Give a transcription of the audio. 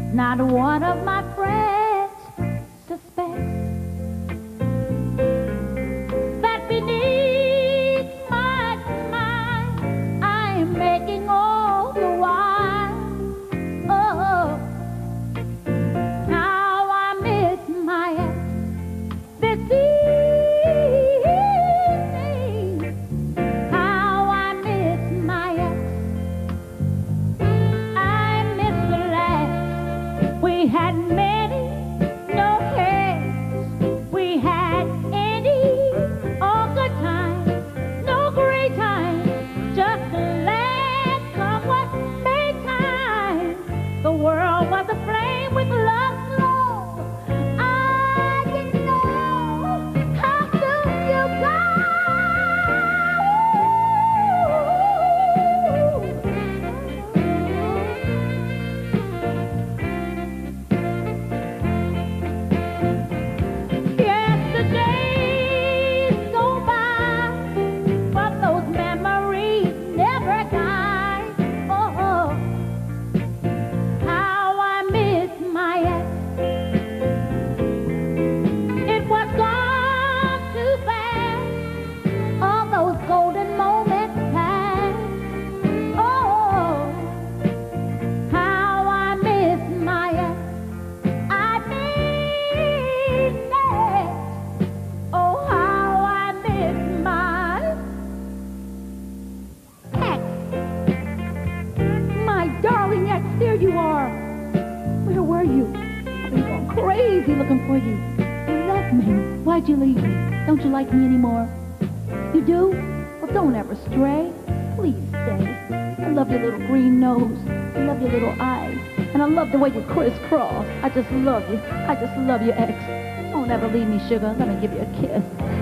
Not one of my friends suspects that beneath my smile I'm making all the while. Oh, how I miss my ex this evening. How I miss my ex. I miss the laugh we had, many no cares. We had any all good times, no great times, just laugh come what may time. The world was aflame with love's glow. I didn't know how soon you go. Yes, the days go by, but those memories never die. Oh, how I miss my ex. It was gone too fast. All those golden moments passed. Oh, how I miss my ex. I mean it. Oh, how I miss my ex. My darling ex, there you are. Where were you? I've been going crazy looking for you. You left me. Why'd you leave me? Don't you like me anymore? You do? Well, don't ever stray. Please stay. I love your little green nose. I love your little eyes. And I love the way you crisscross. I just love you. I just love you, ex. Don't ever leave me, sugar. Let me give you a kiss.